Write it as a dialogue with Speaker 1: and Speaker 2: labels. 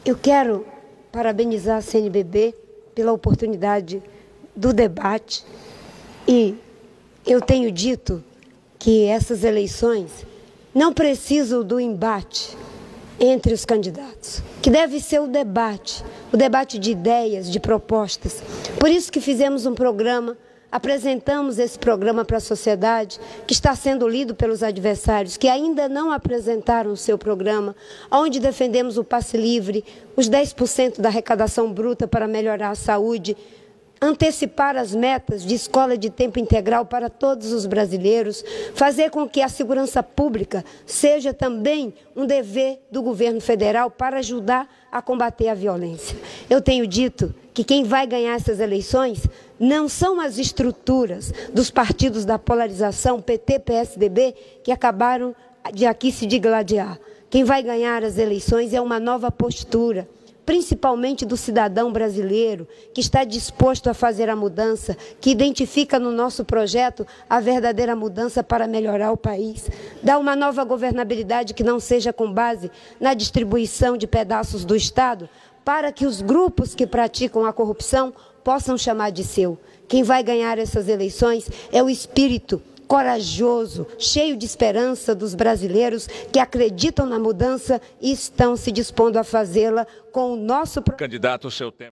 Speaker 1: Eu quero parabenizar a CNBB pela oportunidade do debate e eu tenho dito que essas eleições não precisam do embate entre os candidatos, que deve ser o debate de ideias, de propostas. Por isso que fizemos um programa, apresentamos esse programa para a sociedade, que está sendo lido pelos adversários, que ainda não apresentaram o seu programa, onde defendemos o passe livre, os 10% da arrecadação bruta para melhorar a saúde, antecipar as metas de escola de tempo integral para todos os brasileiros, fazer com que a segurança pública seja também um dever do governo federal para ajudar a combater a violência. Eu tenho dito que quem vai ganhar essas eleições não são as estruturas dos partidos da polarização PT, PSDB, que acabaram de aqui se digladiar. Quem vai ganhar as eleições é uma nova postura, principalmente do cidadão brasileiro, que está disposto a fazer a mudança, que identifica no nosso projeto a verdadeira mudança para melhorar o país. Dar uma nova governabilidade que não seja com base na distribuição de pedaços do Estado, para que os grupos que praticam a corrupção possam chamar de seu. Quem vai ganhar essas eleições é o espírito corajoso, cheio de esperança dos brasileiros que acreditam na mudança e estão se dispondo a fazê-la com o nosso...
Speaker 2: Candidato, o seu tempo.